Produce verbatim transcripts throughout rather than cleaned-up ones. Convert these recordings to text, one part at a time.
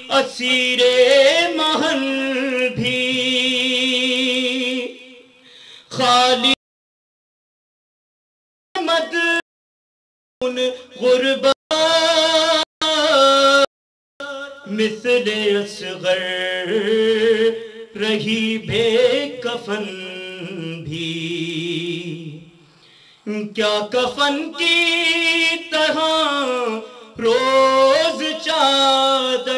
اسیر محل بھی خالی مدون غربا مثل اصغر رہی بے کفن بھی کیا کفن کی طرح روز چادر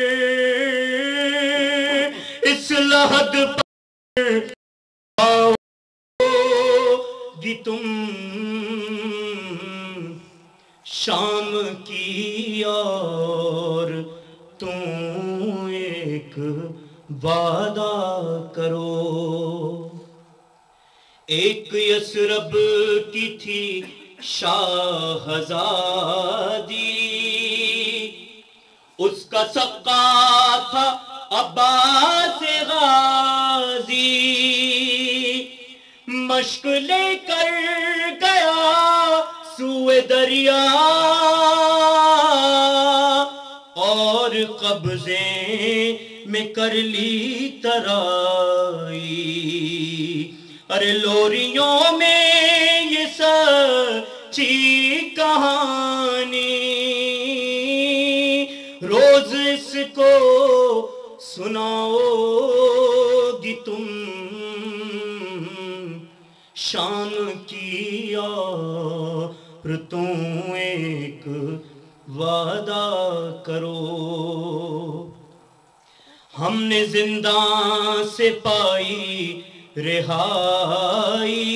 اس لحد پر آؤ گی تم شام کی اور تم ایک وعدہ کرو ایک یثرب کی تھی شاہزادی اس کا سقا تھا عباس غازی مشق لے کر گیا سوئے دریا اور قبضے میں کر لی ترائی ارے لوریوں میں یہ سچی کہانی روز اس کو سناؤ گی تم شام کی اور تم ایک وعدہ کرو ہم نے زندان سے پائی رہائی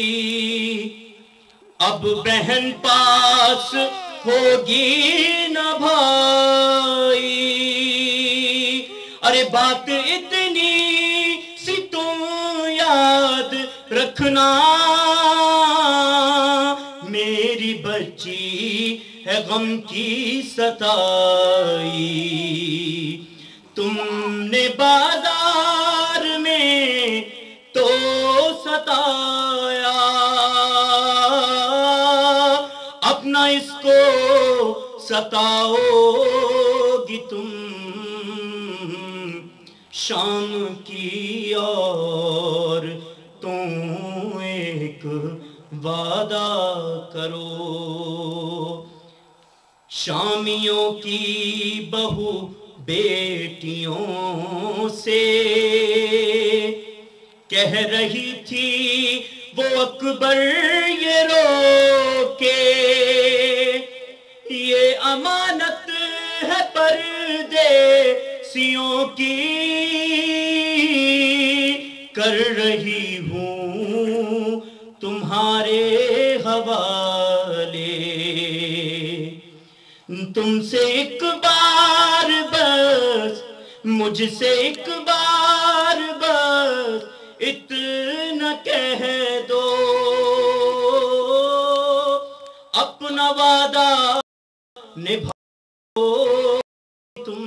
اب بہن پاس ہوگی نہ بھائی ارے بات اتنی سی تم یاد رکھنا میری بچی ہے غم کی ستائی تم نے بازار میں تو ستایا اپنا اس کو ستاؤ گی تم شام کی اور تم ایک وعدہ کرو شامیوں کی بہو بیٹیوں سے کہہ رہی تھی وہ اکبر یہ رو کے یہ امانت ہے پردیسیوں کی کر رہی ہوں تمہارے حوالے تم سے ایک بار بس مجھ سے ایک بار بس اتنا کہہ دو اپنا وعدہ نبھاؤ تم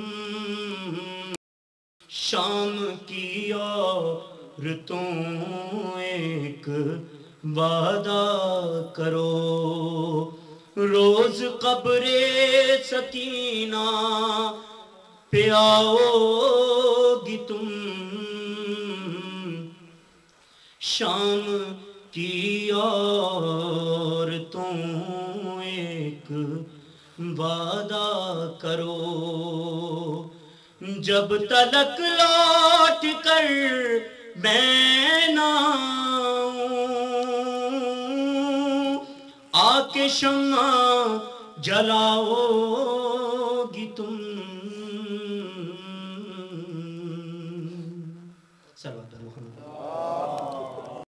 شام کی اور تم ایک وعدہ کرو روز قبر سکینہ پہ آؤ گی تم شام کی اور تم ایک وعدہ کرو جب تلک لوٹ کر میں نہ آؤں آ کے شمع جلاؤ گی تم